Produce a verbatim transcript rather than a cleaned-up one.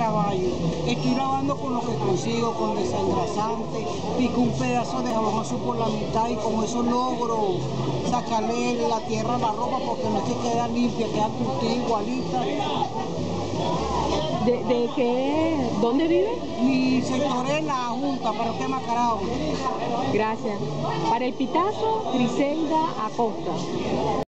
caballo. Estoy lavando con lo que consigo, con desengrasante, pico un pedazo de jabón azul por la mitad y con eso logro sacarle la tierra a la ropa porque no es que queda limpia, queda curtida igualita. ¿De, de qué? ¿Dónde vive? Mi sector es la Junta, Parroquia Macarao. Gracias. Para el Pitazo, Griselda Acosta.